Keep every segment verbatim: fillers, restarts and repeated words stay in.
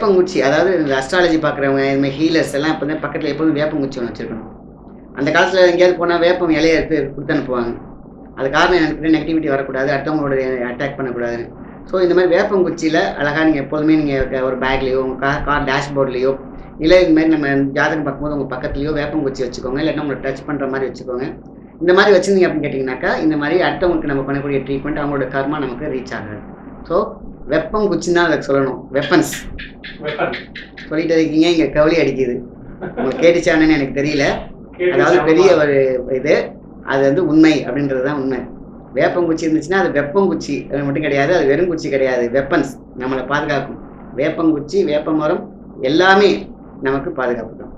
வேப்பங்குச்சி, அதாவது இந்த அஸ்ட்ராலஜி பார்க்குறவங்க, இந்த மாதிரி ஹீலர்ஸ் எல்லாம் எப்போதுமே பக்கத்தில் எப்போதும் வேப்பங்குச்சி ஒன்று வச்சுருக்கணும். அந்த காலத்தில் எங்கேயாவது போனால் வேப்பம் இலையை எடுத்து கொடுத்து அனுப்புவாங்க. அது காரணம் எனக்கு நெகட்டிவிட்டி வரக்கூடாது, அடுத்தவங்களோட அட்டாக் பண்ணக்கூடாதுன்னு. ஸோ இந்த மாதிரி வேப்பங்குச்சியில் அழகாக நீங்கள் எப்போதுமே நீங்கள் ஒரு பேக்லேயோ உங்கள் கார் கார் டேஷ்போர்ட்லேயோ இல்லை இந்த மாதிரி நம்ம ஜாதகம் பார்க்கும்போது உங்கள் பக்கத்துலேயோ வேப்பங்குச்சி வச்சுக்கோங்க. இல்லைன்னா உங்களை டச் பண்ணுற மாதிரி வச்சுக்கோங்க. இந்த மாதிரி வச்சுருந்தீங்க அப்படின்னு கேட்டிங்கனாக்கா இந்த மாதிரி அடுத்தவங்களுக்கு நம்ம பண்ணக்கூடிய ட்ரீட்மெண்ட் அவங்களோட கர்மா நமக்கு ரீச் ஆகாது. ஸோ வெப்பங்குச்சின்னு தான் அதுக்கு சொல்லணும். வெப்பன்ஸ் சொல்லிட்டு இருக்கீங்க, இங்கே கவலி அடிக்குது. உங்களுக்கு கேட்டுச்சானு எனக்கு தெரியல. அதாவது பெரிய ஒரு இது, அது வந்து உண்மை அப்படின்றது தான் உண்மை. வேப்பங்குச்சி இருந்துச்சுன்னா அது வெப்பங்குச்சி அது மட்டும் கிடையாது, அது வெறுங்குச்சி கிடையாது. வெப்பன்ஸ் நம்மளை பாதுகாக்கும். வேப்பங்குச்சி, வேப்ப மரம் எல்லாமே நமக்கு பாதுகாப்பு தான்.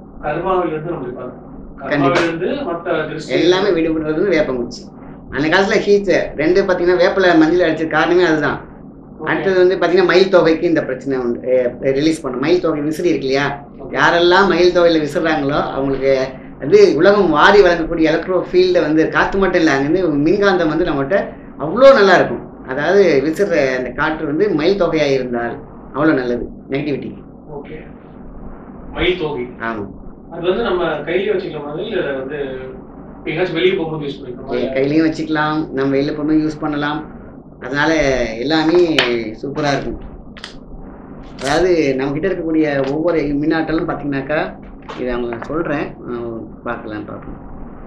எல்லாமே விடுபடுறது வேப்பங்குச்சி. அந்த காலத்துல ஹீட் ரெண்டு பார்த்தீங்கன்னா வேப்பில மஞ்சள் அடிச்ச காரணமே அதுதான். அடுத்தது வந்து பார்த்தீங்கன்னா மயில் தொகைக்கு இந்த பிரச்சனை உண்டு ரிலீஸ் பண்ணும். மயில் தொகை விசிறி இருக்கு இல்லையா, யாரெல்லாம் மயில் தொகையில் விசிறாங்களோ அவங்களுக்கு வந்து உலகம் வாரி வழங்கக்கூடிய எலக்ட்ரோ ஃபீல்டை வந்து காற்று மட்டும் இல்லை, அங்கே வந்து மின்காந்தம் வந்து நம்மகிட்ட அவ்வளோ நல்லா இருக்கும். அதாவது விசிற அந்த காற்று வந்து மயில் தொகையாக இருந்தால் அவ்வளோ நல்லது நெகட்டிவிட்டி. ஓகே, மயில் தொகை. ஆமாம், அது வந்து நம்ம கையிலே வச்சுக்கலாம், இல்லை வந்து எங்கேயாச்சும் வெளியே போகும்போது யூஸ் பண்ணிக்கலாம். கையிலையும் வச்சுக்கலாம், நம்ம வெளியில் போகும்போது யூஸ் பண்ணலாம். அதனால எல்லாமே சூப்பராக இருக்கும். அதாவது நம்மக்கிட்ட இருக்கக்கூடிய ஒவ்வொரு மின்னாட்டலும் பார்த்தீங்கன்னாக்கா, இதை அவங்க சொல்கிறேன், பார்க்கலாம் பார்ப்போம்.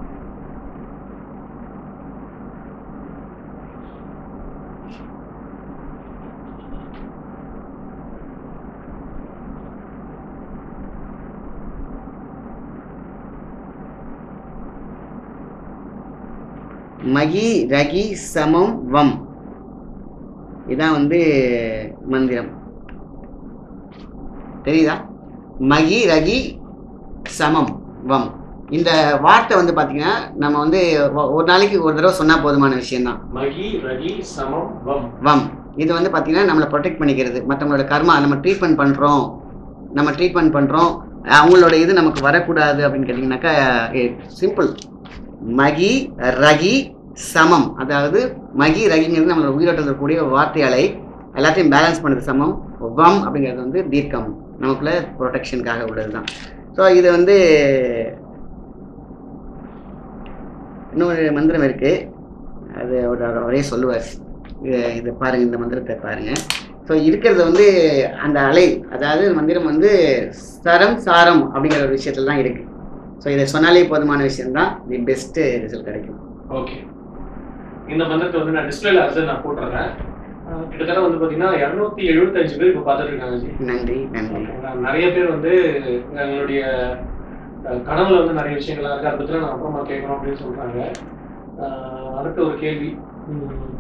மகி ரகி சமம் வம், இதான் வந்து மந்திரம். தெரியுதா? மகி ரகி சமம் வம். இந்த வார்த்தை வந்து பார்த்தீங்கன்னா நம்ம வந்து ஒரு நாளைக்கு ஒரு தடவை சொன்னால் போதுமான விஷயம்தான். மகி ரகி சமம் வம் வம் இது வந்து பார்த்தீங்கன்னா நம்மளை ப்ரொடெக்ட் பண்ணிக்கிறது. மற்றவங்களோட கர்மா நம்ம ட்ரீட்மெண்ட் பண்ணுறோம் நம்ம ட்ரீட்மெண்ட் பண்ணுறோம் அவங்களோட இது நமக்கு வரக்கூடாது அப்படின்னு கேட்டிங்கனாக்கா சிம்பிள். மகி ரகி சமம், அதாவது மகி ரகிங்கிறது நம்மளோட உயிரோட்டத்தில் இருக்கக்கூடிய வார்த்தையாலை எல்லாத்தையும் பேலன்ஸ் பண்ணுறது சமம். வம் அப்படிங்கிறது வந்து தீர்க்கம், நமக்குள்ள ப்ரொடெக்ஷனுக்காக உள்ளது தான். ஸோ இது வந்து இன்னொரு மந்திரம் இருக்குது, அது அவரே சொல்லுவார். இது இது பாருங்கள், இந்த மந்திரத்தை பாருங்கள். ஸோ இருக்கிறது வந்து அந்த அலை, அதாவது மந்திரம் வந்து சரம் சாரம் அப்படிங்கிற ஒரு விஷயத்தில் தான் இருக்குது. ஸோ இதை சொன்னாலே போதுமான விஷயம்தான், தி பெஸ்ட்டு ரிசல்ட் கிடைக்கும். ஓகே, இந்த மந்திரத்தை வந்து நான் டிஸ்பிளேல அரசு நான் போட்டுறேன். கிட்டத்தட்ட வந்து பார்த்தீங்கன்னா இரநூத்தி எழுபத்தஞ்சு பேர் இப்போ பார்த்துட்டு இருக்காங்க. நன்றி நன்றி. நிறைய பேர் வந்து எங்களுடைய கனவுல வந்து நிறைய விஷயங்கள்லாம் இருக்குது, அதை பற்றி நான் அப்புறமா கேட்கணும் அப்படின்னு சொல்கிறாங்க. அடுத்த ஒரு கேள்வி,